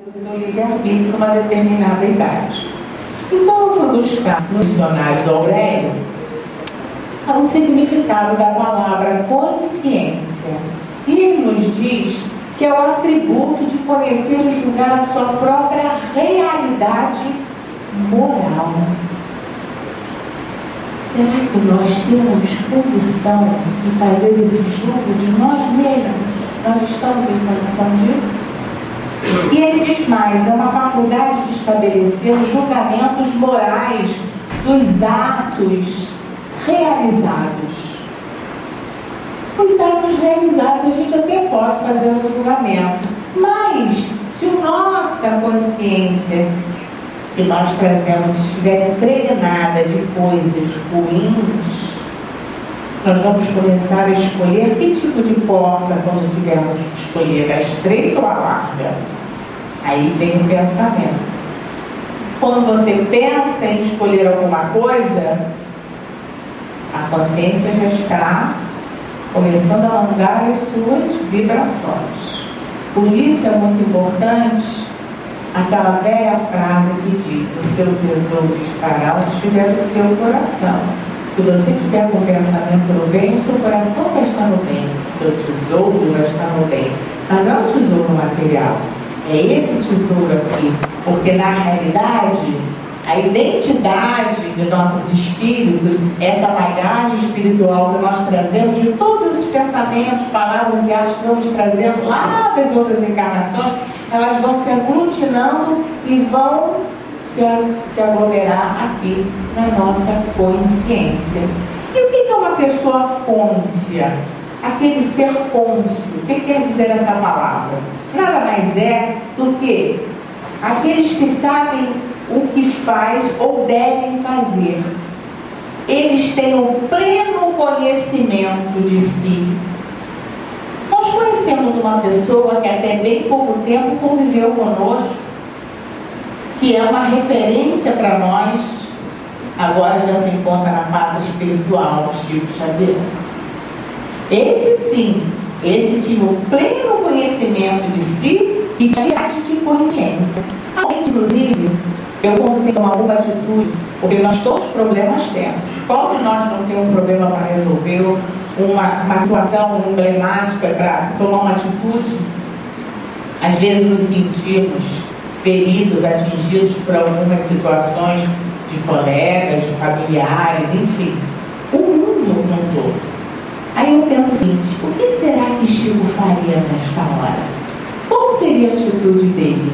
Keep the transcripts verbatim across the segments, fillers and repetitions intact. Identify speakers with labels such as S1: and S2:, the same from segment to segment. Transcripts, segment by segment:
S1: do seu livre-arbítrio numa determinada idade. Então eu fui buscar no dicionário do Aurélio o significado da palavra consciência. E ele nos diz que é o atributo de conhecer e julgar a sua própria realidade moral. Será que nós temos condição de fazer esse julgo de nós mesmos? Nós estamos em condição disso? E ele diz mais, é uma faculdade de estabelecer os julgamentos morais dos atos realizados. Os atos realizados a gente até pode fazer um julgamento, mas se a nossa consciência que nós trazemos estiver impregnada de coisas ruins, nós vamos começar a escolher que tipo de porta quando tivermos que escolher, a estreita ou a larga. Aí vem o pensamento. Quando você pensa em escolher alguma coisa, a consciência já está começando a mandar as suas vibrações. Por isso é muito importante aquela velha frase que diz: o seu tesouro estará onde estiver o seu coração. Se você tiver com o pensamento no bem, o seu coração vai estar no bem, o seu tesouro vai estar no bem. Mas não é o tesouro material, é esse tesouro aqui, porque na realidade a identidade de nossos espíritos, essa bagagem espiritual que nós trazemos de todos esses pensamentos, palavras e atos que vamos trazendo lá das outras encarnações, elas vão se aglutinando e vão se, se aglomerar aqui na nossa consciência. E o que é uma pessoa côncia? Aquele ser côncio. O que quer dizer essa palavra? Nada mais é do que aqueles que sabem o que faz ou devem fazer. Eles têm o pleno conhecimento de si. Nós conhecemos uma pessoa que até bem pouco tempo conviveu conosco, que é uma referência para nós, agora já se encontra na pátria espiritual, Chico Xavier. Esse sim, esse tinha o pleno conhecimento de si e tinha viagem de consciência. Inclusive, eu quando tenho que tomar alguma atitude, porque nós todos os problemas temos. Como nós não temos um problema para resolver, uma, uma situação emblemática para tomar uma atitude, às vezes nos sentimos feridos, atingidos por algumas situações de colegas, de familiares, enfim, o mundo não todo. Aí eu penso o seguinte: o que será que Chico faria nesta hora? Qual seria a atitude dele?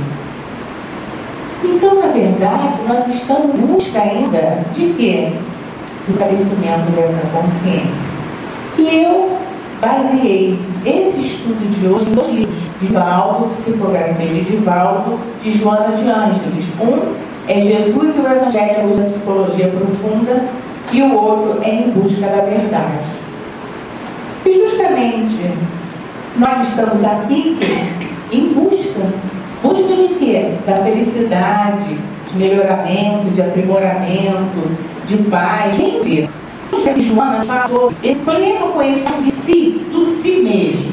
S1: Então, na verdade, nós estamos em busca ainda de quê? Do crescimento dessa consciência. E eu baseei esse estudo de hoje em dois livros: Divaldo, Psicografia de Divaldo, de Joana de Ângeles. Um é Jesus e o Evangelho à Luz da Psicologia Profunda, e o outro é Em Busca da Verdade. E justamente nós estamos aqui em busca. Busca de quê? Da felicidade, de melhoramento, de aprimoramento, de paz. Quem vê? Joana falou em pleno conhecimento de si, do si mesmo.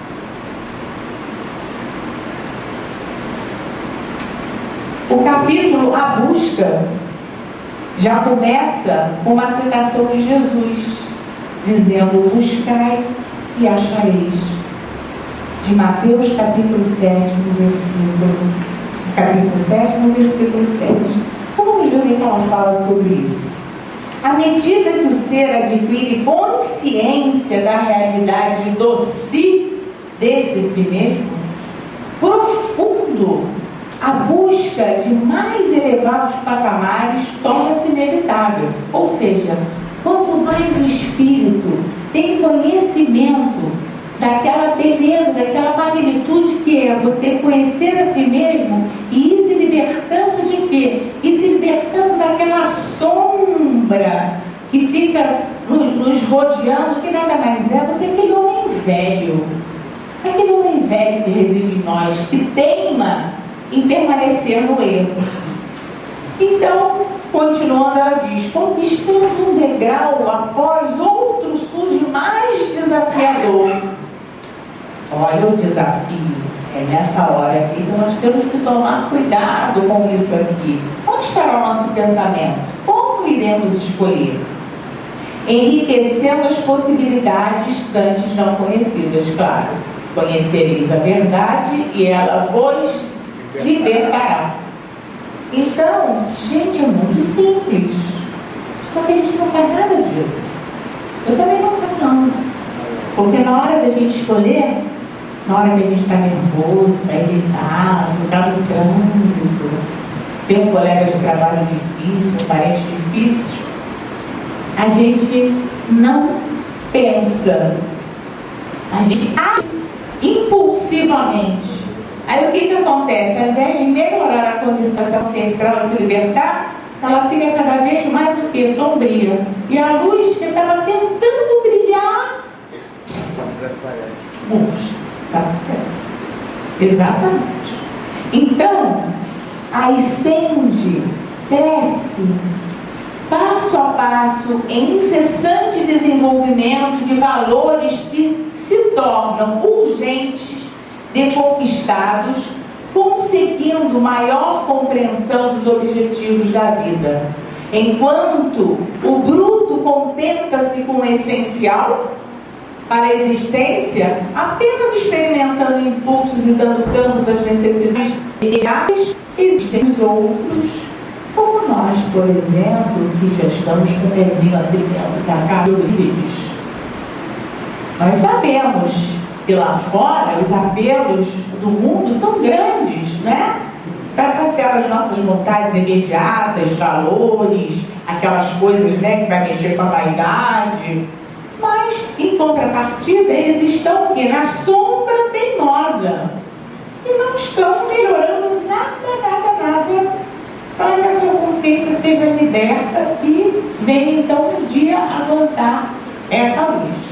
S1: O capítulo A Busca já começa com uma citação de Jesus, dizendo: buscai e achareis. De Mateus capítulo sete, versículo, capítulo sete, no versículo sete. Vamos ver o que ela fala sobre isso. À medida que o ser adquire consciência da realidade do si, desse si mesmo, profundo, a busca de mais elevados patamares torna-se inevitável. Ou seja, quanto mais o espírito tem conhecimento daquela beleza, daquela magnitude que é você conhecer a si mesmo e ir se libertando de quê? Ir se libertando daquela sombra que fica nos rodeando, que nada mais é do que aquele homem velho. Aquele homem velho que reside em nós, que teima em permanecer no erro. Então, continuando, ela diz: conquistando um degrau após outro surge mais desafiador. Olha o desafio. É nessa hora aqui que nós temos que tomar cuidado com isso aqui. Onde estará o nosso pensamento? Como iremos escolher? Enriquecendo as possibilidades dantes não conhecidas, claro. Conhecereis a verdade e ela vos libertará. Então, gente, é muito simples. Só que a gente não faz nada disso. Eu também não faço não. Porque na hora da gente escolher, na hora que a gente está nervoso, está irritado, está no trânsito, tem um colega de trabalho difícil, um parente difícil, a gente não pensa, a gente age impulsivamente. Aí o que que acontece? Ao invés de melhorar a condição da consciência para ela se libertar, ela fica cada vez mais o quê? Sombria. E a luz que estava tentando brilhar, murcha, sabe? Exatamente. Então, a ascende, cresce, passo a passo, em incessante desenvolvimento de valores que se tornam urgentes de conquistados, conseguindo maior compreensão dos objetivos da vida. Enquanto o bruto contenta-se com o essencial para a existência, apenas experimentando impulsos e dando campos às necessidades imediatas, existem os outros, como nós, por exemplo, que já estamos com o pezinho atritando que a Carla diz. Nós sabemos que lá fora os apelos do mundo são grandes, né? Para saciar as nossas vontades imediatas, valores, aquelas coisas, né, que vai mexer com a vaidade. Mas, em contrapartida, eles estão aqui na sombra teimosa e não estão melhorando nada, nada, nada para que a sua consciência seja liberta e venha então um dia alcançar essa luz.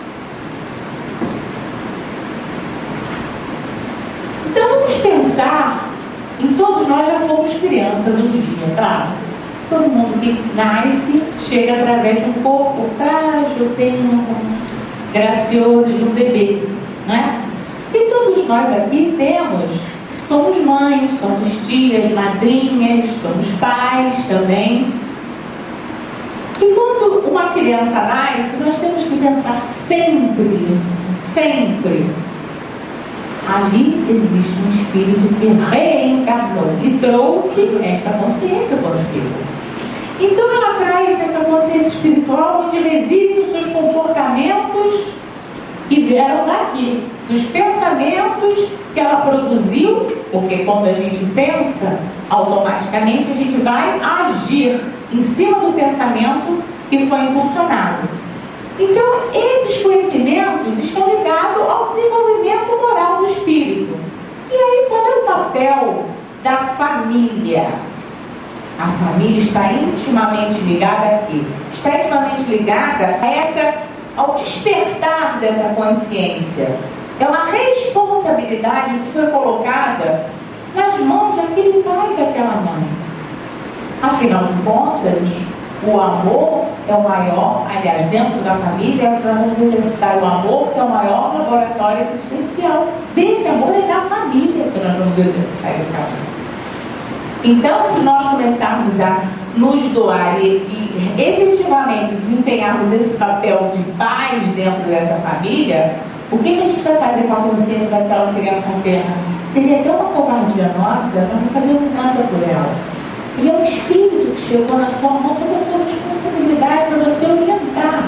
S1: Então vamos pensar em todos nós já fomos crianças um dia, claro. Todo mundo que nasce chega através de um corpo frágil, tenro, gracioso de um bebê, não é? E todos nós aqui temos, somos mães, somos tias, madrinhas, somos pais também. E quando uma criança nasce, nós temos que pensar sempre isso, sempre. Ali existe um espírito que reencarnou e trouxe esta consciência consigo. Então ela traz essa consciência espiritual onde residem os seus comportamentos que vieram daqui, dos pensamentos que ela produziu, porque quando a gente pensa, automaticamente a gente vai agir em cima do pensamento que foi impulsionado. Então, esses conhecimentos estão ligados ao desenvolvimento moral do espírito. E aí, qual é o papel da família? A família está intimamente ligada aqui. Está intimamente ligada a essa, ao despertar dessa consciência. É uma responsabilidade que foi colocada nas mãos daquele pai e daquela mãe. Afinal de contas, o amor é o maior, aliás, dentro da família, nós vamos exercitar o amor, que é o maior laboratório existencial. Desse amor é da família que nós vamos exercitar esse amor. Então, se nós começarmos a nos doar e, e efetivamente desempenharmos esse papel de pais dentro dessa família, o que, que a gente vai fazer com a consciência daquela criança interna? Seria até uma covardia nossa, nós não fazemos nada por ela. E é um espírito que chegou na sua mão, sobre a sua responsabilidade para você orientar.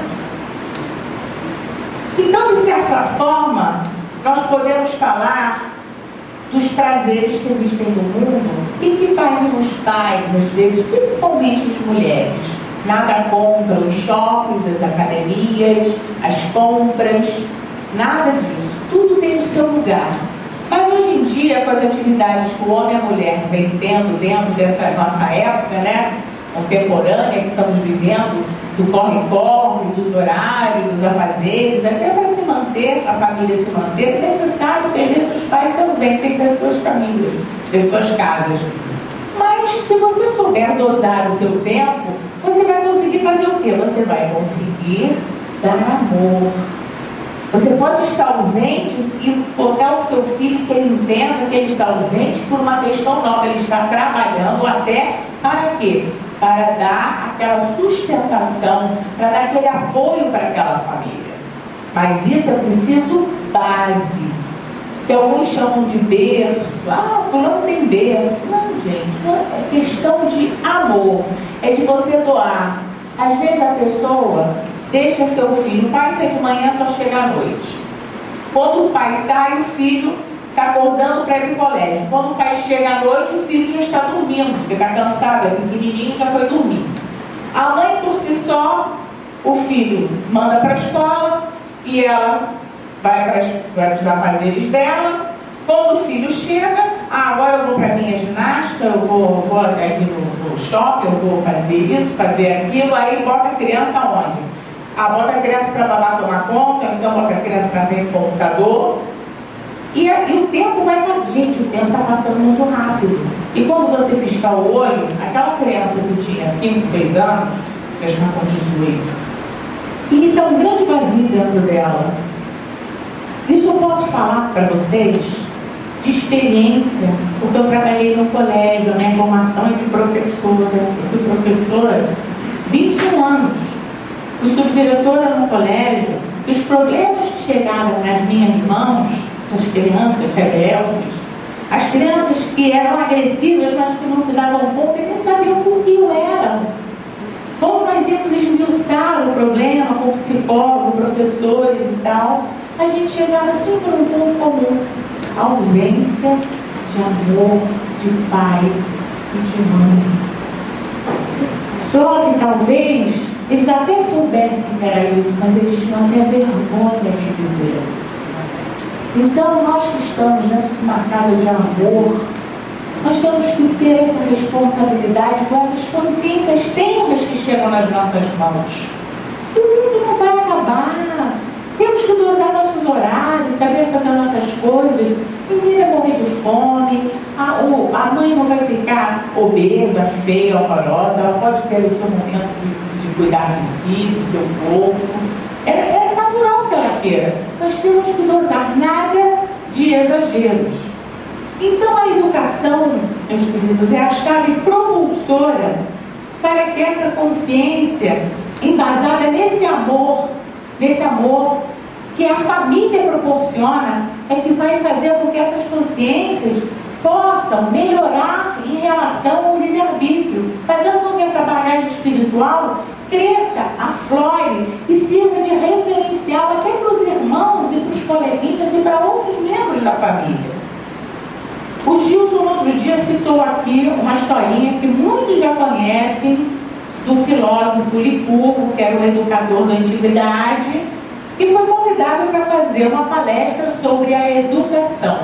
S1: Então, de certa forma, nós podemos falar dos prazeres que existem no mundo e que fazem os pais, às vezes, principalmente as mulheres. Nada contra os shoppings, as academias, as compras, nada disso. Tudo tem o seu lugar. Mas hoje em dia, com as atividades que o homem e a mulher vem tendo dentro dessa nossa época, né, contemporânea que estamos vivendo, do corre-corre, dos horários, dos afazeres, até para se manter, a família se manter, é necessário que às vezes os pais se ausentem das suas famílias, das suas casas. Mas se você souber dosar o seu tempo, você vai conseguir fazer o quê? Você vai conseguir dar amor. Você pode estar ausente e botar o seu filho que ele entenda que ele está ausente por uma questão nova. Ele está trabalhando até para quê? Para dar aquela sustentação, para dar aquele apoio para aquela família. Mas isso é preciso base, que alguns chamam de berço. Ah, fulano tem berço. Não, gente, não é questão de amor, é de você doar. Às vezes a pessoa deixa seu filho, o pai sai de manhã, só chega à noite. Quando o pai sai, o filho está acordando para ir para o colégio. Quando o pai chega à noite, o filho já está dormindo, porque está cansado, é pequenininho, já foi dormir. A mãe, por si só, o filho manda para a escola e ela vai para os afazeres dela. Quando o filho chega, ah, agora eu vou para a minha ginástica, eu vou, vou aqui no, no shopping, eu vou fazer isso, fazer aquilo, aí bota a criança onde? Ah, bota a criança para babá tomar conta, então bota a criança para ver o computador. E, e o tempo vai passando. Gente, o tempo está passando muito rápido. E quando você piscar o olho, aquela criança que tinha cinco, seis anos, já está com dezoito. E está um grande vazio dentro dela. Isso eu posso falar para vocês de experiência, porque eu trabalhei no colégio, a minha formação é de professora. Eu fui professora vinte e um anos. Fui subdiretora no colégio. E os problemas que chegaram nas minhas mãos, as crianças rebeldes, as crianças que eram agressivas, mas que não se davam conta e nem sabiam por que o eram. Como nós íamos esmiuçar o problema com psicólogo, professores e tal, a gente chegava sempre num ponto comum: a ausência de amor, de pai e de mãe. Só que talvez eles até soubessem que era isso, mas eles tinham até vergonha de dizer. Então, nós que estamos dentro de uma casa de amor, nós temos que ter essa responsabilidade com essas consciências tenras que chegam nas nossas mãos. O mundo não vai acabar. Temos que dosar nossos horários, saber fazer nossas coisas. Ninguém vai morrer de fome. A, o, a mãe não vai ficar obesa, feia, horrorosa. Ela pode ter o seu momento de, de cuidar de si, do seu corpo. É, é natural que ela queira. Nós temos que dosar, nada de exageros. Então a educação, meus queridos, é a chave propulsora para que essa consciência embasada nesse amor, nesse amor que a família proporciona, é que vai fazer com que essas consciências possam melhorar em relação ao livre-arbítrio, fazendo com que essa bagagem espiritual cresça, aflore e sirva de referencial até para os irmãos e para os coleguinhas e para outros membros da família. O Gilson, no outro dia, citou aqui uma historinha que muitos já conhecem, do filósofo Licurgo, que era um educador da antiguidade, e foi convidado para fazer uma palestra sobre a educação.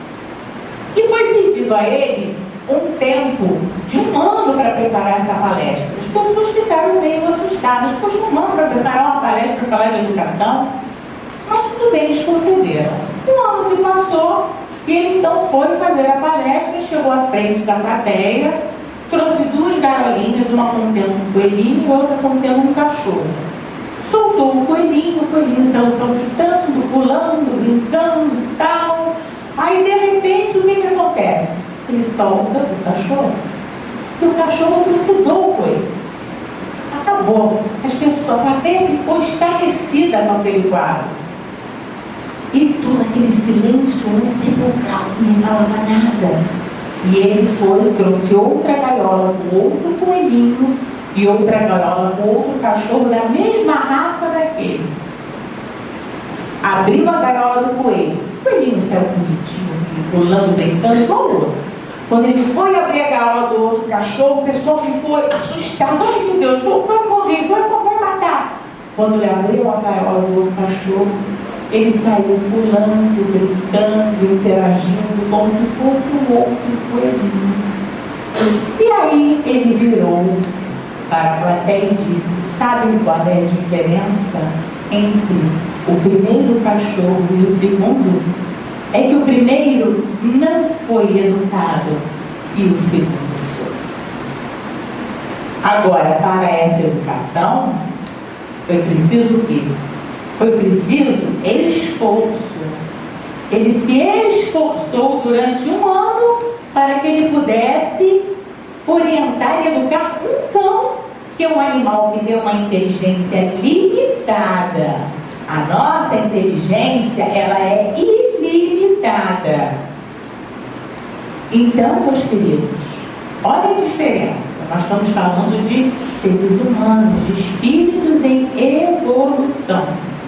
S1: E foi pedido a ele um tempo de um ano para preparar essa palestra. As pessoas ficaram meio assustadas, pois um ano para preparar uma palestra para falar de educação, mas tudo bem, eles concederam. Um ano se passou e ele então foi fazer a palestra, chegou à frente da plateia, trouxe duas garolinhas, uma contendo um coelhinho e outra contendo um cachorro. Soltou o coelhinho, o coelhinho saiu saltitando, pulando, brincando e tal. Aí, de repente, o que que acontece? Ele solta o cachorro e o cachorro trucidou o coelho. Acabou. As pessoas, a plateia ficou estarrecida com aquele quadro. E todo aquele silêncio sepulcral, não falava nada. E ele foi, trouxe outra gaiola com outro coelhinho e outra gaiola com outro cachorro da mesma raça daquele. Abriu a gaiola do coelho. O coelhinho saiu bonitinho, pulando, brincando, igual o outro. Quando ele foi abrir a gaiola do outro cachorro, o pessoal ficou assustado. Ai, meu Deus, vai morrer, vai, vai matar. Quando ele abriu a gaiola do outro cachorro, ele saiu pulando, brincando, interagindo, como se fosse um outro coelhinho. E aí ele virou para a plateia e disse: sabem qual é a diferença entre o primeiro cachorro e o segundo? É que o primeiro não foi educado e o segundo foi. Agora, para essa educação, foi preciso o quê? foi preciso esforço. Ele se esforçou durante um ano para que ele pudesse orientar e educar um cão, que é um animal que tem uma inteligência limitada. A nossa inteligência, ela é ilimitada. Então, meus queridos, olha a diferença. Nós estamos falando de seres humanos, de espíritos em evolução.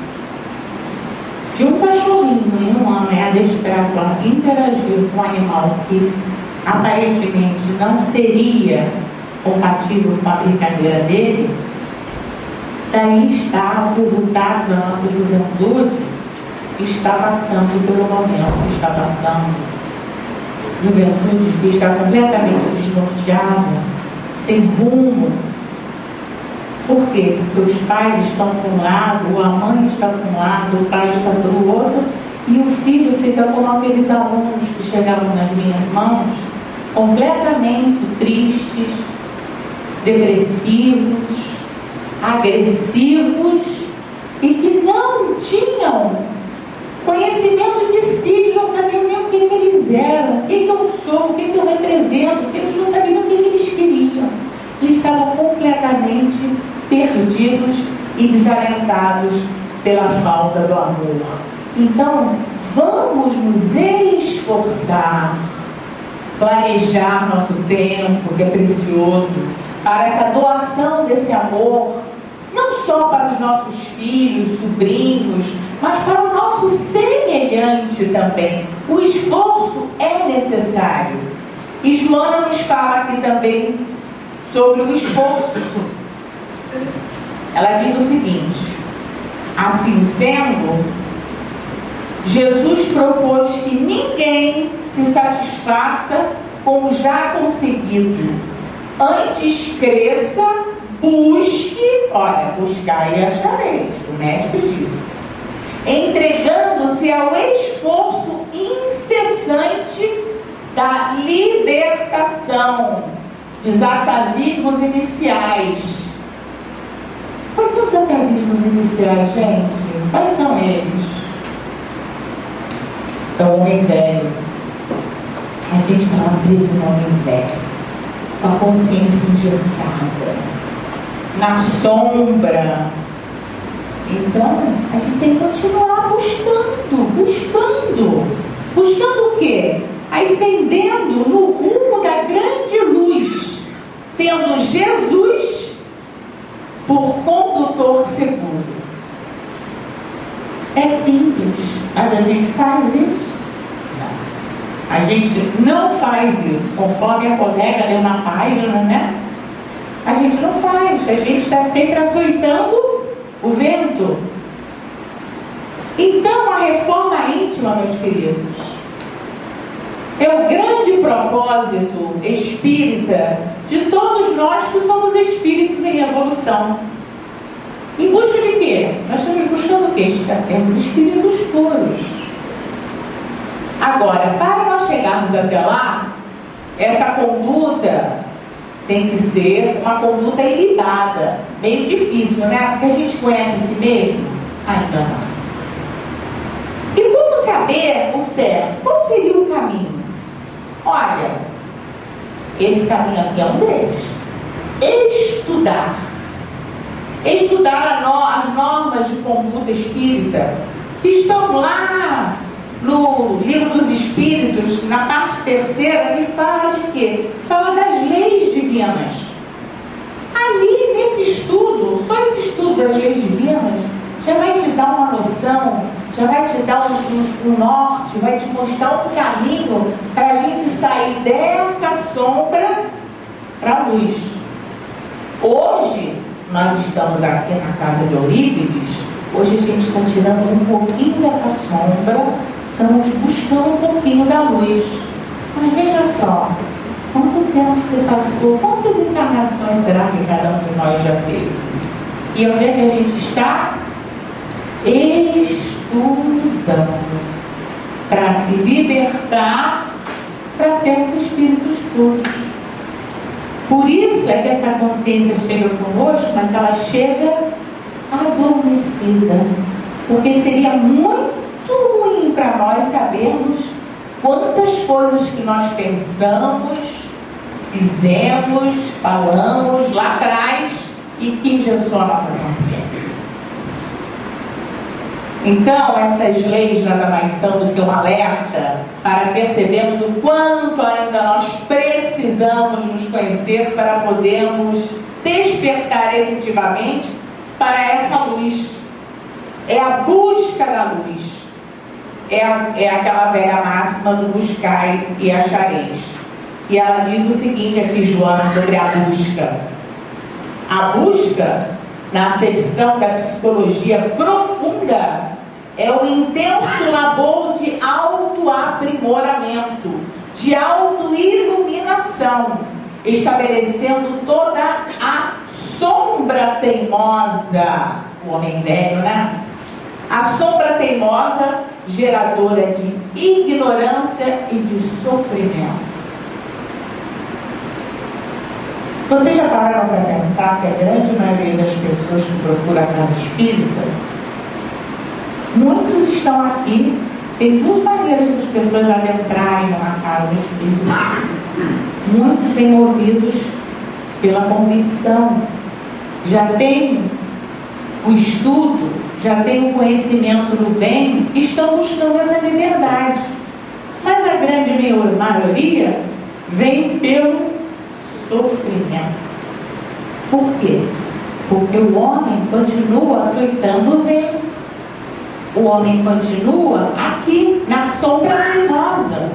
S1: Se um cachorrinho em um ano é adestrado a interagir com um animal que aparentemente não seria compatível com a brincadeira dele, daí está o resultado da nossa juventude que está passando pelo momento que está passando. Juventude que está completamente desnorteada, sem rumo. Por quê? Porque os pais estão para um lado, a mãe está para um lado, o pai está para o outro, e o filho fica como aqueles alunos que chegavam nas minhas mãos, completamente tristes, depressivos, agressivos, e que não tinham conhecimento de si, eles não sabiam nem o que, que eles eram, o que, que eu sou, o que, que eu represento, eles não sabiam o que, que eles queriam. Eles estavam completamente perdidos e desalentados pela falta do amor. Então, vamos nos esforçar, planejar nosso tempo, que é precioso, para essa doação desse amor, não só para os nossos filhos, sobrinhos, mas para o nosso semelhante também. O esforço é necessário. E Joana nos fala aqui também sobre o esforço. Ela diz o seguinte: assim sendo, Jesus propôs que ninguém se satisfaça com o já conseguido. Antes cresça, busque, olha, buscar e achareis, o mestre disse, entregando-se ao esforço incessante da libertação dos atavismos iniciais. Quais são os atavismos iniciais, gente? Quais são eles? É o homem velho. A gente estava preso no homem velho, com a consciência engessada, na sombra. Então, a gente tem que continuar buscando, buscando. Buscando o quê? Ascendendo no rumo da grande luz, tendo Jesus por condutor seguro. É simples, mas a gente faz isso? A gente não faz isso, conforme a colega leu na página, né? A gente não faz, a gente está sempre açoitando o vento. Então, a reforma íntima, meus queridos, é o grande propósito espírita de todos nós que somos espíritos em evolução. Em busca de quê? Nós estamos buscando o quê? Para sermos espíritos puros. Agora, para nós chegarmos até lá, essa conduta tem que ser uma conduta ilibada. Meio difícil, né? Porque a gente conhece a si mesmo. Ainda não. E como saber o certo? Qual seria o caminho? Olha, esse caminho aqui é um deles. Estudar. Estudar as normas de conduta espírita que estão lá no Livro dos Espíritos, na parte terceira, que fala de quê? Fala das leis divinas. Ali, nesse estudo, só esse estudo das leis divinas já vai te dar uma noção, já vai te dar um, um, um norte, vai te mostrar um caminho para a gente sair dessa sombra para a luz. Hoje, nós estamos aqui na casa de Eurípides, hoje a gente está tirando um pouquinho dessa sombra, estamos buscando um pouquinho da luz. Mas veja só, quanto tempo se passou, quantas encarnações será que cada um de nós já teve? E onde é que a gente está? Estudando para se libertar, para sermos espíritos puros. Por isso é que essa consciência chega conosco, mas ela chega adormecida. Porque seria muito ruim para nós sabermos quantas coisas que nós pensamos, fizemos, falamos lá atrás e que engessou a nossa consciência. Então, essas leis nada mais são do que um alerta para percebermos o quanto ainda nós precisamos nos conhecer para podermos despertar efetivamente para essa luz. É a busca da luz. É, a, é aquela velha máxima do buscai e achareis. E ela diz o seguinte aqui, Joana, sobre a busca. A busca, na acepção da psicologia profunda, é o intenso labor de autoaprimoramento, de autoiluminação, estabelecendo toda a sombra teimosa, o homem velho, né? A sombra teimosa, geradora de ignorância e de sofrimento. Vocês já pararam para pensar que a grande maioria das pessoas que procuram a casa espírita, muitos estão aqui, tem duas maneiras das pessoas adentrarem numa casa espírita. Muitos vêm movidos pela convicção, já tem o estudo, já tem o conhecimento do bem, e estão buscando essa liberdade. Mas a grande maioria vem pelo sofrimento. Por quê? Porque o homem continua açoitando o vento. O homem continua aqui na sombra luminosa.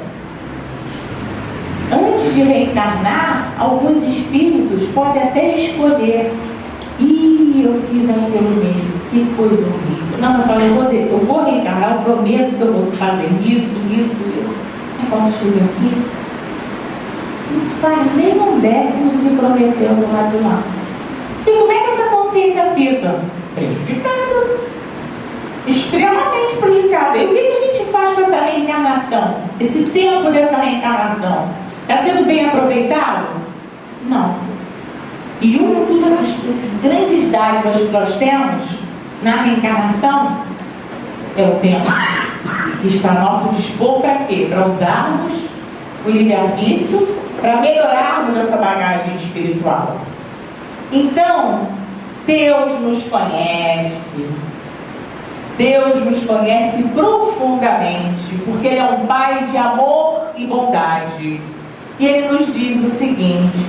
S1: Antes de reencarnar, alguns espíritos podem até escolher: ih, eu fiz aquilo mesmo, que coisa horrível. Não, mas olha, eu vou, eu vou reencarnar, eu prometo que eu vou fazer isso, isso, isso. Aí quando chega aqui, não faz nem um décimo do que prometeu do lado de lá. E como é que essa consciência fica? Prejudicada. Extremamente prejudicada. E o que a gente faz com essa reencarnação? Esse tempo dessa reencarnação? Está sendo bem aproveitado? Não. E um dos, dos grandes dádivas que nós temos na reencarnação é o tempo, que está a nosso dispor para quê? Para usarmos o livre-arbítrio, para melhorarmos essa bagagem espiritual. Então, Deus nos conhece, Deus nos conhece profundamente, porque Ele é um Pai de amor e bondade. E Ele nos diz o seguinte: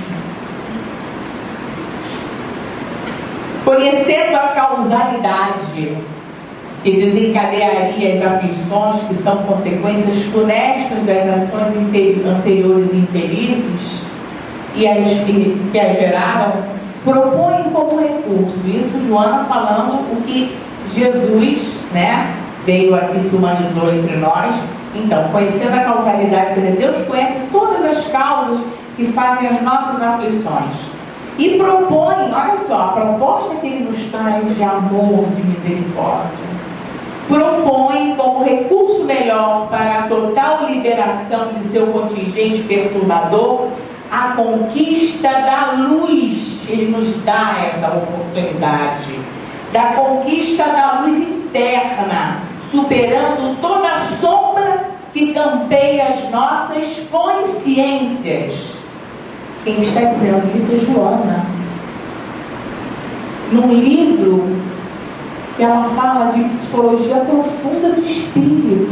S1: conhecendo a causalidade que desencadearia as aflições que são consequências funestas das ações anteriores infelizes e as que, que as geraram, propõe como recurso, isso Joana falando o que Jesus, né, veio aqui, se humanizou entre nós. Então, conhecendo a causalidade, que Deus conhece todas as causas que fazem as nossas aflições. E propõe, olha só, a proposta que Ele nos traz de amor, de misericórdia, propõe como recurso melhor para a total liberação de seu contingente perturbador a conquista da luz. Ele nos dá essa oportunidade da conquista da luz interna, superando toda a sombra que campeia as nossas consciências. Quem está dizendo isso é Joana, num livro que ela fala de psicologia profunda do espírito.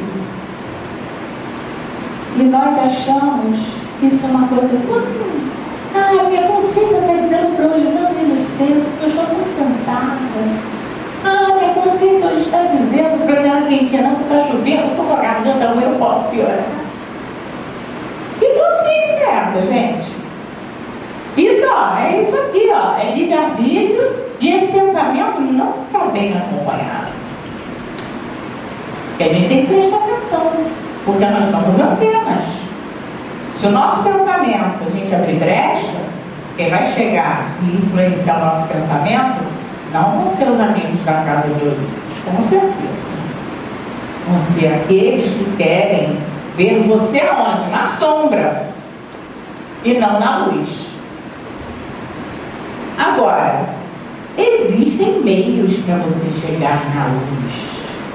S1: E nós achamos que isso é uma coisa, hum, ah, minha consciência está dizendo para hoje não ir no centro, porque eu estou muito cansada. Ah, minha consciência hoje está dizendo para minha quentinha, não, porque está chovendo, estou com a garganta ruim, eu posso piorar. Que consciência é essa, gente? Isso, ó, é isso aqui, ó, é livre-arbítrio, e esse pensamento não está bem acompanhado. E a gente tem que prestar atenção, porque nós somos antenas. Se o nosso pensamento, a gente abrir brecha, quem vai chegar e influenciar o nosso pensamento não vão ser os amigos da casa de ouvidos, com certeza. Vão ser aqueles que querem ver você onde? Na sombra, e não na luz. Agora, existem meios para você chegar na luz.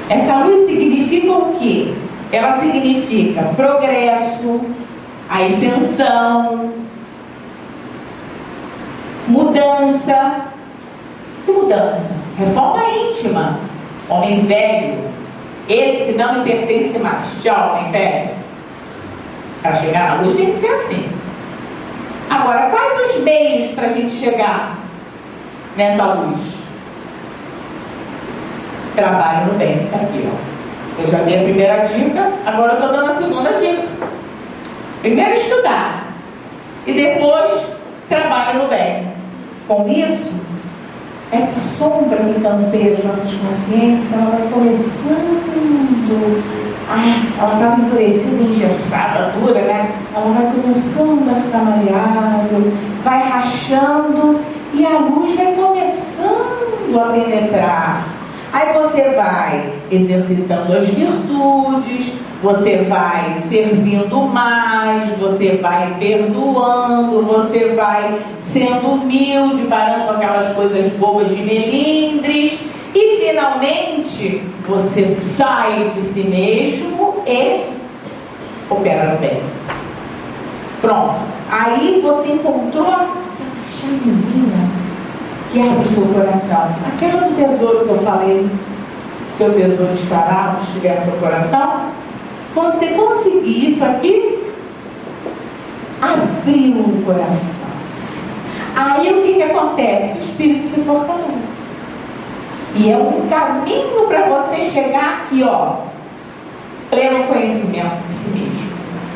S2: Essa luz significa o quê? Ela significa progresso, ascensão, mudança. Que mudança? Reforma íntima. Homem velho, esse não me pertence mais. Tchau, homem velho. Para chegar na luz tem que ser assim. Agora, quais os meios para a gente chegar nessa luz? Trabalho no bem. Tá aqui, ó. Eu já dei a primeira dica, agora eu estou dando a segunda dica. Primeiro estudar e depois trabalho no bem. Com isso, essa sombra que tampeia as nossas consciências, ela vai começando, ah, ela estava endurecida, engessada, dura, né? Ela vai começando a ficar maleável, vai rachando e a luz vai começando a penetrar. Aí você vai exercitando as virtudes, você vai servindo mais, você vai perdoando, você vai sendo humilde, parando com aquelas coisas bobas de melindres e finalmente você sai de si mesmo e opera no bem. Pronto. Aí você encontrou aquela chavezinha que abre o seu coração. Aquela do tesouro que eu falei, seu tesouro estará onde estiver seu coração. Quando você conseguir isso aqui, abriu o coração. Aí o que, que acontece? O espírito se fortalece. E é um caminho para você chegar aqui, ó, pleno conhecimento de si mesmo.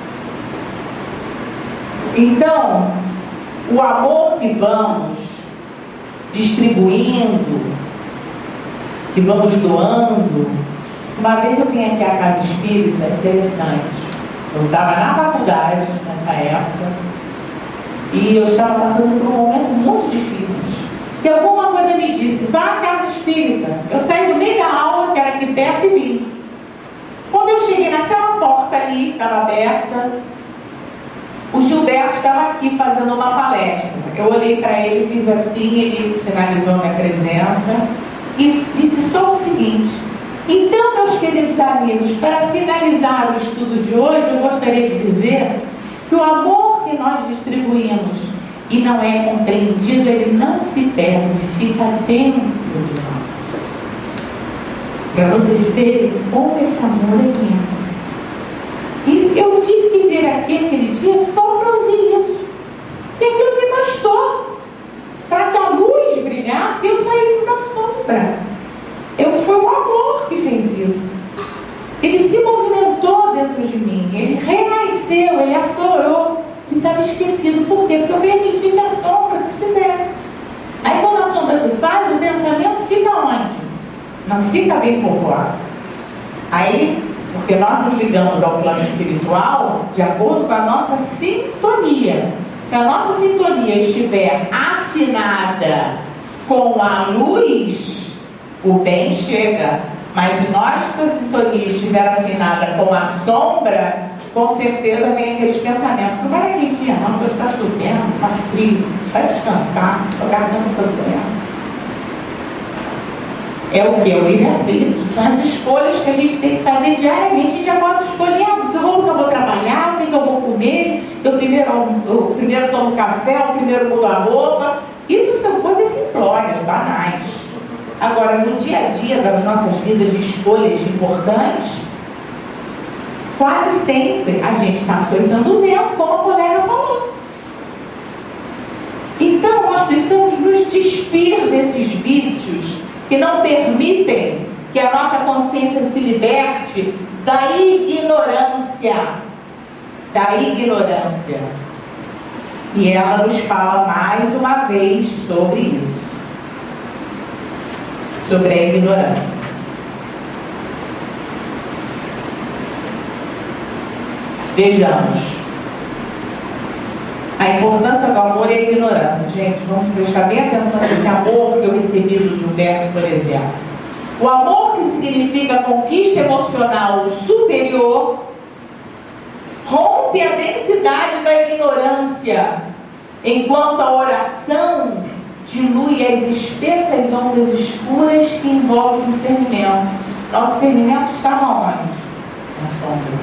S2: Então, o amor que vamos distribuindo, que vamos doando. Uma vez eu vim aqui à Casa Espírita, interessante. Eu estava na faculdade nessa época e eu estava passando por um momento muito difícil. E alguma coisa me disse, vá à Casa Espírita. Eu saí do meio da aula, que era aqui perto, e vim. Quando eu cheguei naquela porta ali, estava aberta, o Gilberto estava aqui fazendo uma palestra. Eu olhei para ele, fiz assim, ele sinalizou minha presença e disse só o seguinte: então, meus queridos amigos, para finalizar o estudo de hoje, eu gostaria de dizer que o amor que nós distribuímos e não é compreendido, ele não se perde, fica dentro de nós. Para vocês verem como esse amor é lindo. E eu tive que vir aqui aquele dia só para ouvir isso. E aquilo me bastou para que a luz brilhasse e eu saísse da sombra. Eu, foi o amor que fez isso. Ele se movimentou dentro de mim, ele renasceu, ele aflorou. E estava esquecido. Por quê? Porque eu permiti que a sombra se fizesse. Aí quando a sombra se faz, o pensamento fica onde? Não fica bem povoado. Aí, porque nós nos ligamos ao plano espiritual de acordo com a nossa sintonia. Se a nossa sintonia estiver afinada com a luz, o bem chega. Mas se nossa sintonia estiver afinada com a sombra, com certeza vem aqueles pensamentos. Não vai quentinha, não, porque está chovendo, está frio, vai descansar, a garganta está doendo. É o que? O livre-arbítrio. São as escolhas que a gente tem que fazer diariamente. A gente já pode escolher que roupa que eu vou trabalhar, o que eu vou comer. Eu primeiro, eu primeiro tomo café, eu primeiro mudo a roupa. Isso são coisas simplórias, banais. Agora, no dia a dia das nossas vidas de escolhas importantes, quase sempre a gente está açoitando o vento, como a colega falou. Então, nós precisamos nos despir desses vícios que não permitem que a nossa consciência se liberte da ignorância. Da ignorância. E ela nos fala mais uma vez sobre isso. Sobre a ignorância. Vejamos. A importância do amor e a ignorância. Gente, vamos prestar bem atenção nesse amor que eu recebi do Gilberto, por exemplo. O amor, que significa conquista emocional superior, rompe a densidade da ignorância, enquanto a oração dilui as espessas ondas escuras que envolvem o discernimento. nosso discernimento estava onde? Na sombra.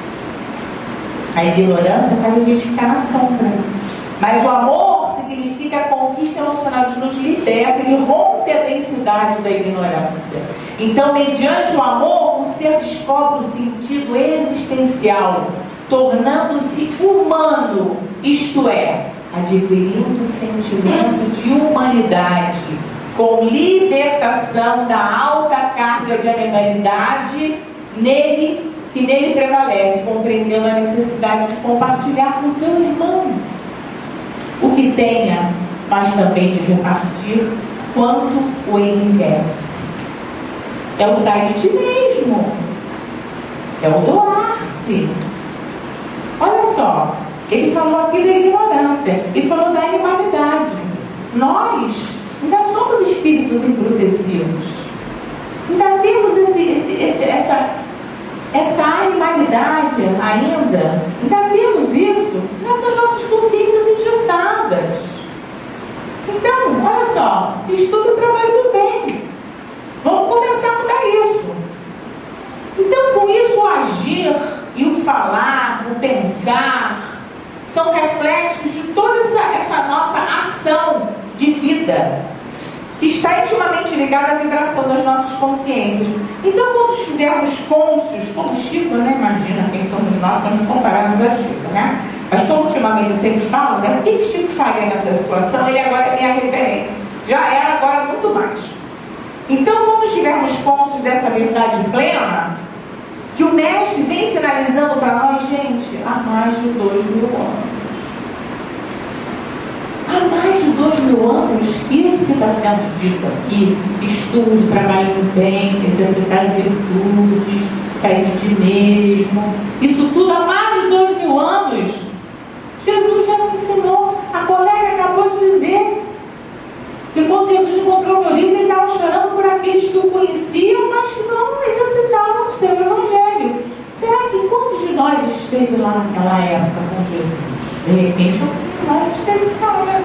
S2: A ignorância faz a gente ficar na sombra. Mas o amor significa a conquista emocional, nos liberta, ele rompe a densidade da ignorância. Então, mediante o amor, o ser descobre o sentido existencial, tornando-se humano, isto é, adquirindo o sentimento de humanidade, com libertação da alta carga de animalidade nele, que nele prevalece, compreendendo a necessidade de compartilhar com seu irmão o que tenha, mas também de repartir quanto o enriquece. É o sair de ti mesmo, é o doar-se. Olha só, ele falou aqui da ignorância e falou da animalidade. Nós ainda somos espíritos embrutecidos, ainda temos esse, esse, esse, essa, essa animalidade ainda, ainda temos isso nessas nossas consciências engessadas. Então, olha só, estudo o trabalho do bem. Vamos começar a mudar isso. Então, com isso, o agir e o falar, o pensar, são reflexos de toda essa, essa nossa ação de vida, que está intimamente ligada à vibração das nossas consciências. Então, quando estivermos cônscios, como Chico, né? Imagina quem somos nós para nos compararmos a Chico, né? Mas como ultimamente eu sempre falo, né? O que que Chico faria nessa situação? Ele agora é minha referência. Já era, agora muito mais. Então, quando estivermos cônscios dessa verdade plena, que o Mestre vem sinalizando para nós, gente, há mais de dois mil anos. Há mais de dois mil anos, isso que está sendo dito aqui, estudo, trabalho bem, exercitar virtudes, sair de ti mesmo, isso tudo há mais de dois mil anos, Jesus já nos ensinou. A colega acabou de dizer que quando Jesus encontrou o livro, ele estava chorando por aqueles que o conheciam, mas que não exercitavam o seu evangelho. Será que quantos de nós esteve lá naquela época com Jesus? De repente, nós esteve lá, né?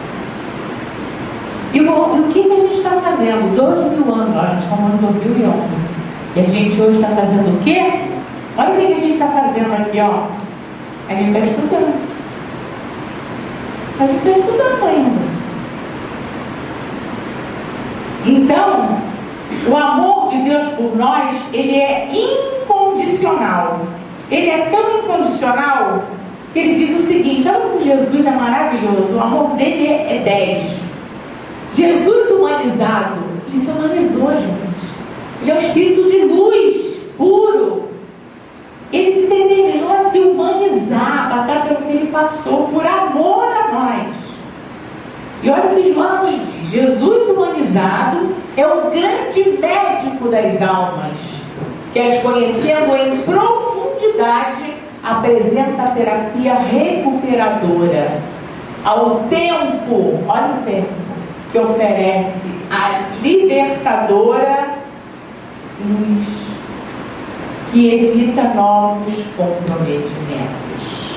S2: E o, o que, que a gente está fazendo? Dois mil anos, olha, nós estamos em dois mil e onze. E a gente hoje está fazendo o quê? Olha o que, que a gente está fazendo aqui, ó. A gente está estudando. A gente está estudando ainda. Então, o amor de Deus por nós, ele é incondicional. Ele é tão incondicional que ele diz o seguinte, olha como Jesus é maravilhoso, o amor dele é dez. Jesus humanizado, ele se humanizou, gente. Ele é um espírito de luz, puro. Ele se determinou a se humanizar, passar pelo que ele passou, por amor a nós. E olha o que João diz, Jesus humanizado é o grande médico das almas, que as conhecendo em profundidade, apresenta a terapia recuperadora, ao tempo, olha o tempo, que oferece a libertadora luz, que evita novos comprometimentos.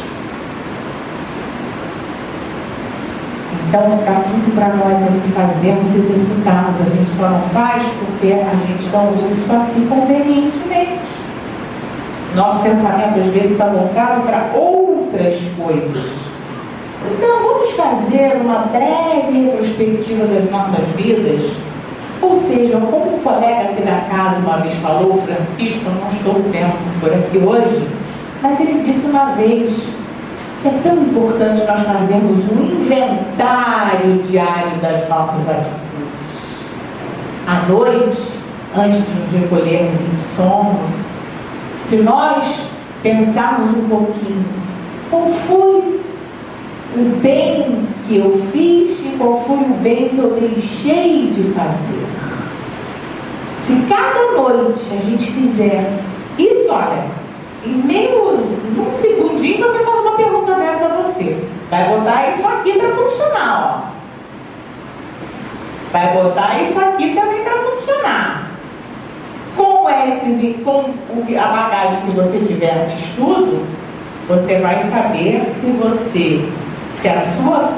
S2: Então, está tudo para nós aqui fazermos, exercitarmos. A gente só não faz porque a gente não usa isso aqui convenientemente. Nosso pensamento, às vezes, está voltado para outras coisas. Então, vamos fazer uma breve retrospectiva das nossas vidas. Ou seja, como o colega aqui da casa uma vez falou, o Francisco, eu não estou vendo por aqui hoje, mas ele disse uma vez, é tão importante nós fazermos um inventário diário das nossas atitudes. À noite, antes de nos recolhermos em sono, se nós pensarmos um pouquinho, qual foi o bem que eu fiz e qual foi o bem que eu deixei de fazer. Se cada noite a gente fizer isso, olha, em meio, num segundinho você faz uma pergunta dessa a você. Vai botar isso aqui para funcionar, ó. Vai botar isso aqui também para funcionar. Com, esses, com a bagagem que você tiver de estudo, você vai saber se você, se a sua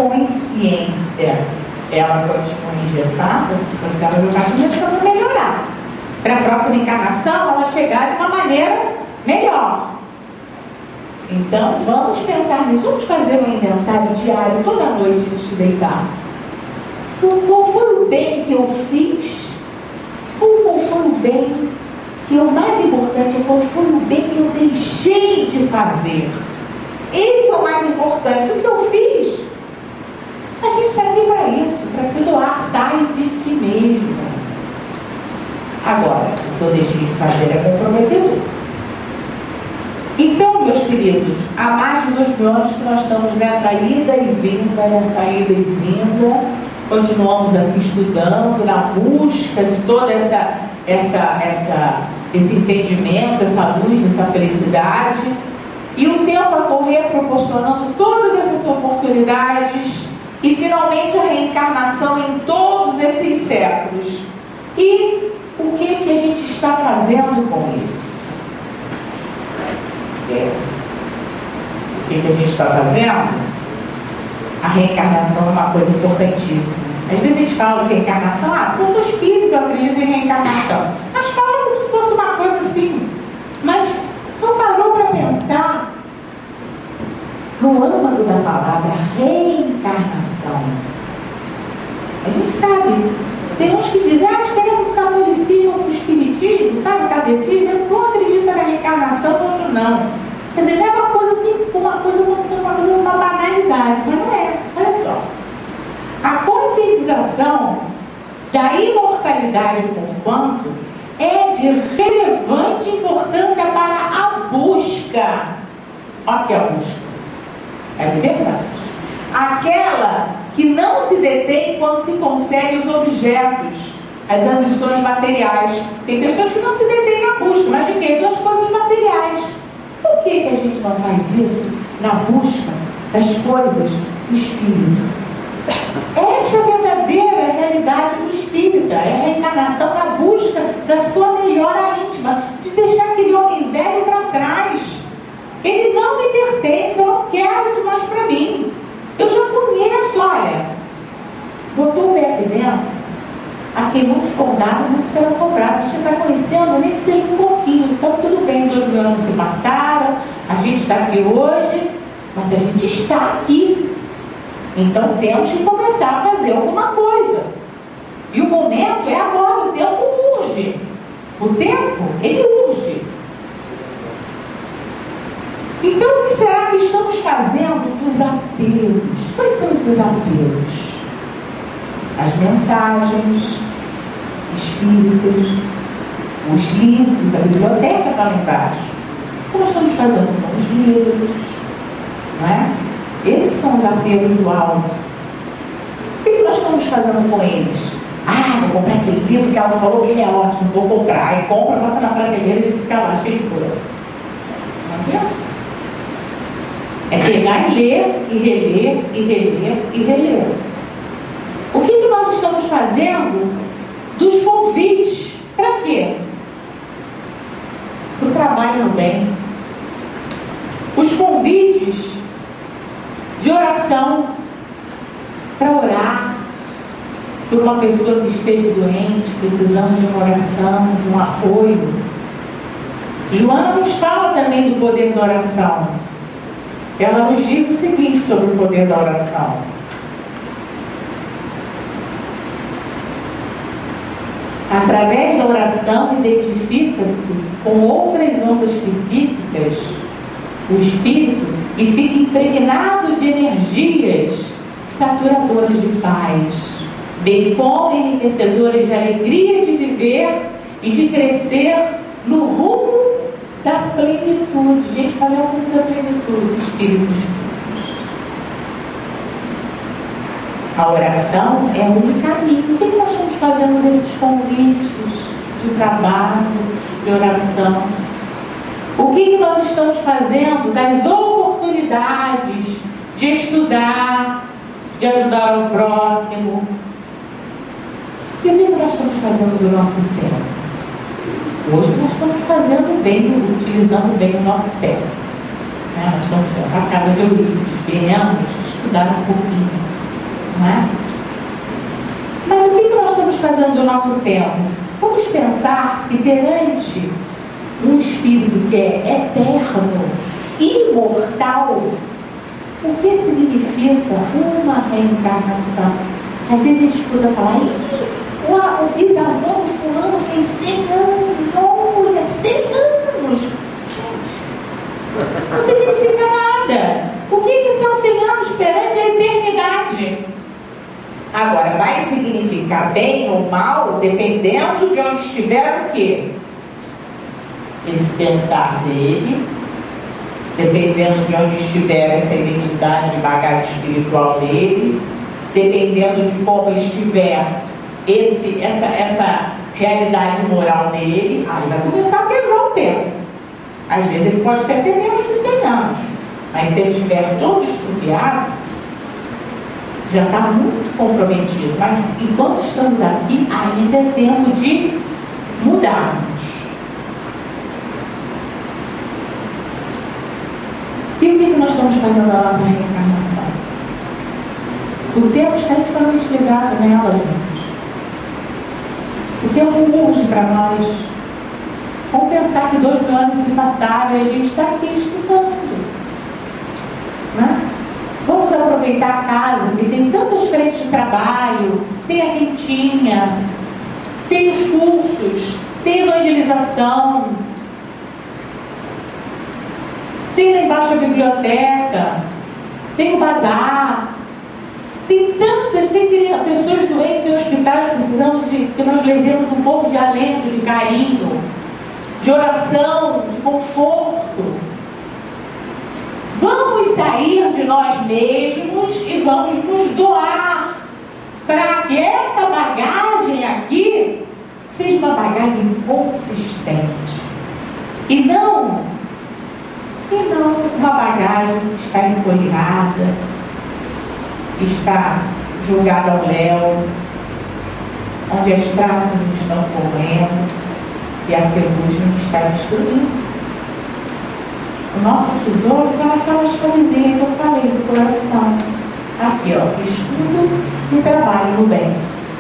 S2: consciência ela continua engessada, você vai estar começando a melhorar. para a próxima encarnação ela chegar de uma maneira melhor. Então, vamos pensar nisso. Vamos fazer um inventário diário, toda noite antes de deitar. Qual foi o bem que eu fiz? Qual foi o bem que o mais importante é qual foi o bem que eu deixei de fazer? Esse é o mais importante. O que eu fiz? A gente está aqui para isso, para se doar, sai de ti mesmo. Agora, o que eu deixei de fazer é comprometedor. Então, meus queridos, há mais de dois mil anos que nós estamos nessa ida e vinda, nessa ida e vinda, continuamos aqui estudando, na busca de toda essa, essa, essa, esse entendimento, essa luz, essa felicidade, e o tempo a correr proporcionando todas essas oportunidades, e finalmente a reencarnação em todos esses séculos. E o que, que a gente está fazendo com isso? É. O que, que a gente está fazendo? A reencarnação é uma coisa importantíssima. Às vezes a gente fala de reencarnação, ah, porque eu sou espírita, eu acredito em reencarnação. Mas fala como se fosse uma coisa assim. Mas não parou para pensar no âmago da palavra reencarnação. A gente sabe, tem uns que dizem, ah, a diferença do catolicismo para o espiritismo, sabe, o catecismo, não acredita na reencarnação, o outro não. Quer dizer, é uma coisa assim, uma coisa como se uma coisa, uma banalidade, mas não é. Olha só. A conscientização da imortalidade, porquanto, é de relevante importância para a busca. Olha que é a busca. É a liberdade. Aquela que não se detém quando se consegue os objetos, as ambições materiais. Tem pessoas que não se detêm na busca, mas de quê? Das coisas materiais. Por que, que a gente não faz isso na busca das coisas do espírito? Essa é a verdadeira realidade do espírita, é a reencarnação na busca da sua melhora íntima, de deixar aquele homem velho para trás. Ele não me pertence, eu não quero isso mais para mim. Eu já conheço, olha, botou o pé aqui dentro, aqui muito soldado, muito será cobrado. A gente está conhecendo, nem que seja um pouquinho. Então, tudo bem, dois mil anos se passaram, a gente está aqui hoje, mas a gente está aqui. Então, temos que começar a fazer alguma coisa. E o momento é agora, o tempo urge. O tempo, ele urge. Então, o que será que estamos fazendo dos apelos? Quais são esses apelos? As mensagens espíritas, os livros, a biblioteca está lá embaixo. O que nós estamos fazendo com os livros? Não é? Esses são os apelos do alto. O que nós estamos fazendo com eles? Ah, vou comprar aquele livro que ela falou que ele é ótimo, vou comprar. Aí compra, bota na prateleira e ele fica lá cheio de coisa. Não adianta. É pegar e ler, e reler, e reler, e reler. O que, que nós estamos fazendo dos convites? Para quê? Para o trabalho no bem. Os convites de oração, para orar por uma pessoa que esteja doente, precisando de uma oração, de um apoio. Joana nos fala também do poder da oração. Ela nos diz o seguinte sobre o poder da oração. Através da oração identifica-se com outras ondas psíquicas o espírito e fica impregnado de energias saturadoras de paz, bem como enriquecedoras de alegria de viver e de crescer no rumo da plenitude. Gente, qual é o rumo da plenitude, espíritos? A oração é um caminho. O que nós estamos fazendo nesses convites de trabalho, de oração? O que nós estamos fazendo das oportunidades de estudar, de ajudar o próximo? E o que nós estamos fazendo do nosso tempo? Hoje nós estamos fazendo bem, utilizando bem o nosso tempo. Né? Nós estamos a cada de livros, viemos estudar um pouquinho. Não é? Mas o que nós estamos fazendo do nosso tempo? Vamos pensar que perante um espírito que é eterno, imortal, o que significa uma reencarnação? Às vezes a gente escuta falar, o, o bisavô do fulano fez cem anos, olha, cem anos. Gente, não significa nada. O que, que são cem anos perante a eternidade? Agora, vai significar bem ou mal, dependendo de onde estiver o quê? Esse pensar dele, dependendo de onde estiver essa identidade de bagagem espiritual dele, dependendo de como estiver esse, essa, essa realidade moral dele, aí vai começar a pesar o tempo. Às vezes ele pode ter até menos de cem anos, mas se ele estiver todo estrupiado, já está muito comprometido. Mas enquanto estamos aqui, ainda é tempo de mudarmos. E o que nós estamos fazendo na nossa reencarnação? O tempo está intimamente ligado nela, gente. O tempo urge para nós. Vamos pensar que dois mil anos se passaram e a gente está aqui estudando. Né? Vamos aproveitar a casa, que tem tantas frentes de trabalho, tem a quentinha, tem os cursos, tem evangelização, tem lá embaixo a biblioteca, tem o bazar, tem tantas, tem pessoas doentes em hospitais precisando de que nós levemos um pouco de alento, de carinho, de oração, de conforto. Vamos sair de nós mesmos e vamos nos doar para que essa bagagem aqui seja uma bagagem consistente e não, e não uma bagagem que está empoeirada, está jogada ao léu, onde as traças estão correndo e a ferrugem está destruindo. O nosso tesouro está naquelas camisinhas que eu falei do coração. Aqui, ó, estudo e trabalho no bem.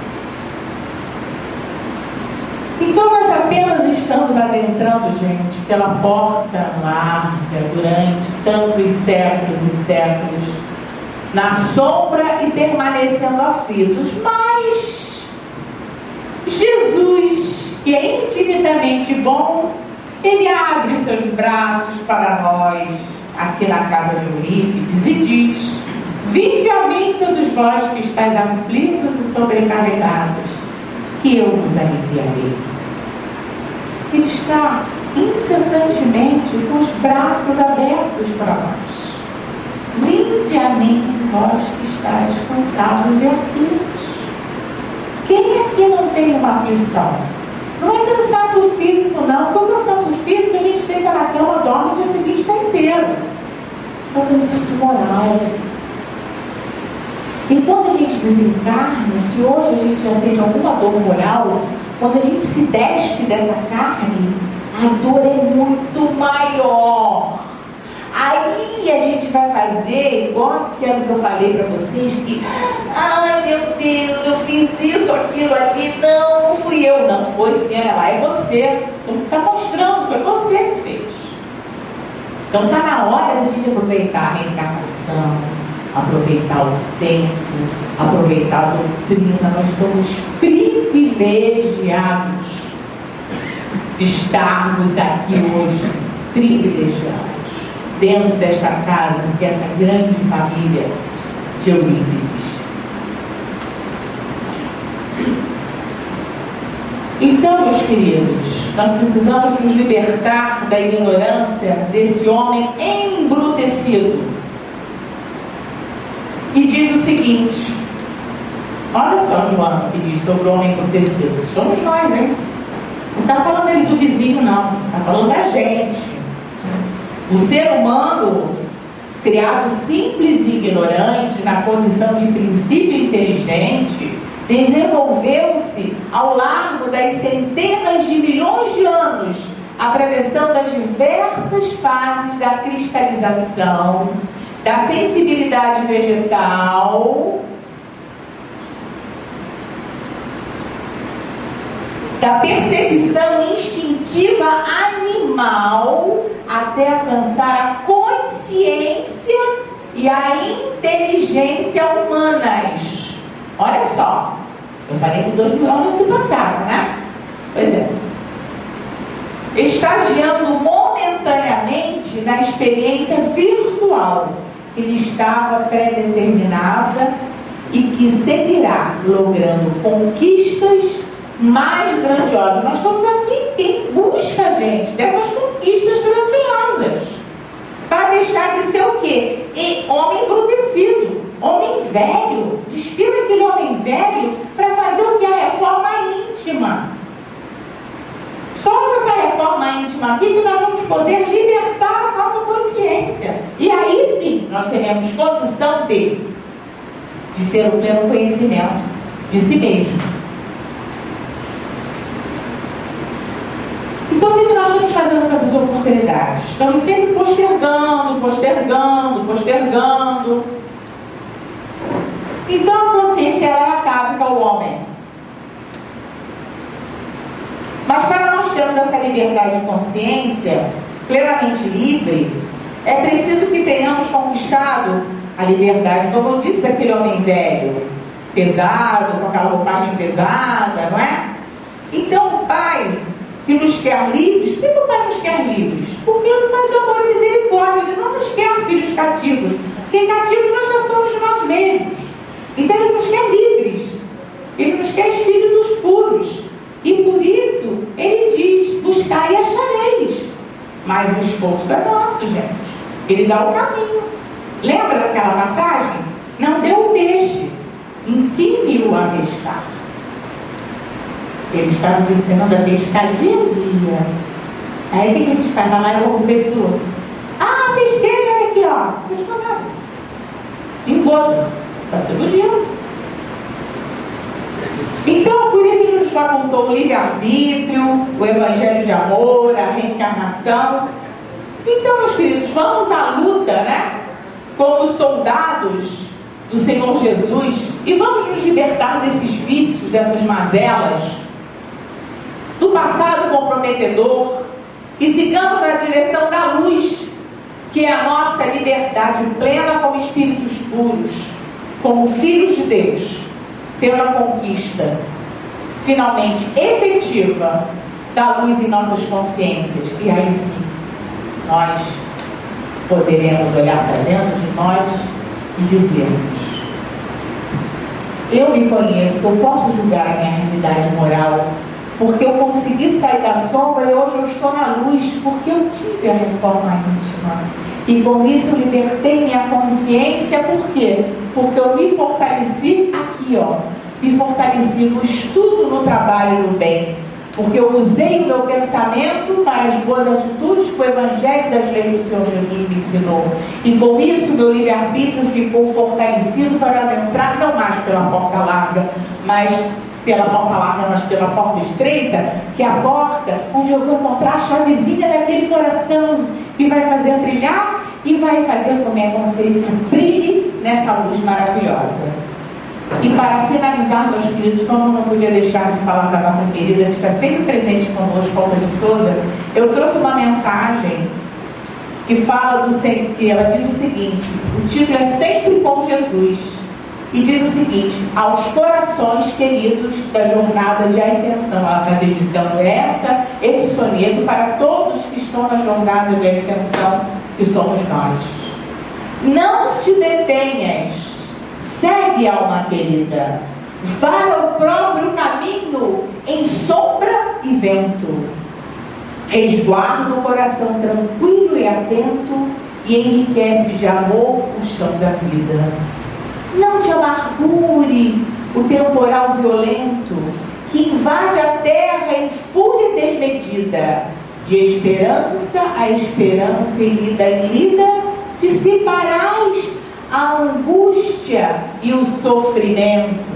S2: Então nós apenas estamos adentrando, gente, pela porta larga durante tantos séculos e séculos, na sombra e permanecendo aflitos. Mas Jesus, que é infinitamente bom, Ele abre seus braços para nós, aqui na casa de Eurípides, e diz: vinde a mim todos vós que estáis aflitos e sobrecarregados, que eu vos aliviarei. Ele está incessantemente com os braços abertos para nós. Vinde a mim, vós que estáis cansados e aflitos. Quem aqui não tem uma aflição? Não é cansaço físico, não. Porque o cansaço físico a gente deita na cama, dorme, o dia seguinte está inteiro. É o cansaço moral. E quando a gente desencarna, se hoje a gente já sente alguma dor moral, quando a gente se despe dessa carne, a dor é muito maior. Aí a gente vai fazer, igual aquilo que eu falei para vocês, que, ai meu Deus, eu fiz isso, aquilo ali, não, não fui eu, não foi sim, olha lá, é você. Então está mostrando, foi você que fez. Então está na hora de a gente aproveitar a reencarnação, aproveitar o tempo, aproveitar a doutrina. Nós somos privilegiados de estarmos aqui hoje, privilegiados, dentro desta casa, que é essa grande família de Eurípides. Então, meus queridos, nós precisamos nos libertar da ignorância desse homem embrutecido. E diz o seguinte, olha só, Joana, que diz sobre o homem embrutecido. Somos nós, hein? Não está falando ali do vizinho, não. Está falando da gente. O ser humano, criado simples e ignorante, na condição de princípio inteligente, desenvolveu-se ao largo das centenas de milhões de anos, atravessando as diversas fases da cristalização, da sensibilidade vegetal da percepção instintiva animal até alcançar a consciência e a inteligência humanas. Olha só, eu falei que dois mil anos se passaram, né? Pois é. Estagiando momentaneamente na experiência virtual que lhe estava pré-determinada e que seguirá logrando conquistas mais grandiosas. Nós estamos aqui em busca, gente, dessas conquistas grandiosas, para deixar de ser o quê? E homem embrutecido, homem velho. Despida aquele homem velho para fazer o que? A reforma íntima. Só com essa reforma íntima aqui que nós vamos poder libertar a nossa consciência. E aí sim, nós teremos condição de, de ter o pleno conhecimento de si mesmo. Então, o que nós estamos fazendo com essas oportunidades? Estamos sempre postergando, postergando, postergando. Então, a consciência é atávica ao homem. Mas para nós termos essa liberdade de consciência plenamente livre, é preciso que tenhamos conquistado a liberdade, como eu disse, daquele homem velho, pesado, com aquela roupagem pesada, não é? Então, o Pai que nos quer livres, por que o Pai nos quer livres? Porque Ele é um Pai de amor e misericórdia. Ele não nos quer filhos cativos, porque cativos nós já somos nós mesmos. Então Ele nos quer livres, Ele nos quer espíritos puros. E por isso Ele diz: buscai e achareis. Mas o esforço é nosso, gente. Ele dá o caminho. Lembra daquela passagem? Não dê o peixe, ensine-o a pescar. Ele está nos ensinando a pescar dia a dia. Aí o que a gente faz? Vai lá e eu vou ver tudo. Ah, pesquei, olha aqui, ó. Pescou nada. Engodo. Está sendo dia. Então, por isso Ele nos facultou o livre-arbítrio, o evangelho de amor, a reencarnação. Então, meus queridos, vamos à luta, né? Como soldados do Senhor Jesus, e vamos nos libertar desses vícios, dessas mazelas, do passado comprometedor, e sigamos na direção da luz, que é a nossa liberdade plena como espíritos puros, como filhos de Deus, pela conquista finalmente efetiva da luz em nossas consciências. E aí sim, nós poderemos olhar para dentro de nós e dizermos: eu me conheço, eu posso julgar a minha realidade moral, porque eu consegui sair da sombra e hoje eu estou na luz, porque eu tive a reforma íntima. E com isso eu libertei minha consciência. Por quê? Porque eu me fortaleci aqui, ó. Me fortaleci no estudo, no trabalho e no bem. Porque eu usei o meu pensamento para as boas atitudes que o Evangelho das leis do Senhor Jesus me ensinou. E com isso meu livre-arbítrio ficou fortalecido para entrar não mais pela porta larga, mas pela porta larga, mas pela porta estreita, que é a porta onde eu vou encontrar a chavezinha daquele coração que vai fazer brilhar e vai fazer com que a minha consciência brilhe nessa luz maravilhosa. E para finalizar, meus queridos, como eu não podia deixar de falar da nossa querida que está sempre presente conosco, Alma de Souza, eu trouxe uma mensagem que fala do que ela diz o seguinte: o título é Sempre com Jesus, e diz o seguinte: aos corações queridos da jornada de ascensão. Ela está dedicando essa, esse soneto para todos que estão na jornada de ascensão, que somos nós. Não te detenhas, segue, alma querida, vai ao próprio caminho em sombra e vento. Resguarda o coração tranquilo e atento e enriquece de amor o chão da vida. Não te amargure o temporal violento que invade a terra em fúria desmedida. De esperança a esperança e lida em lida, dissiparás a angústia e o sofrimento.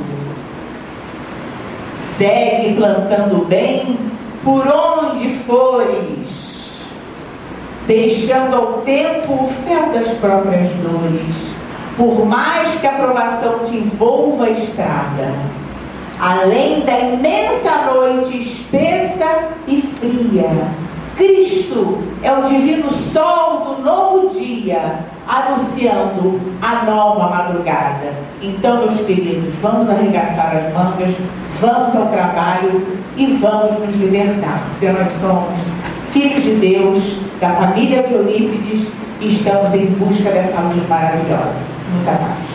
S2: Segue plantando bem por onde fores, deixando ao tempo o fel das próprias dores. Por mais que a provação te envolva a estrada, além da imensa noite espessa e fria, Cristo é o divino sol do novo dia, anunciando a nova madrugada. Então, meus queridos, vamos arregaçar as mangas, vamos ao trabalho e vamos nos libertar, porque nós somos filhos de Deus, da família Florípides, e estamos em busca dessa luz maravilhosa. Muita paz.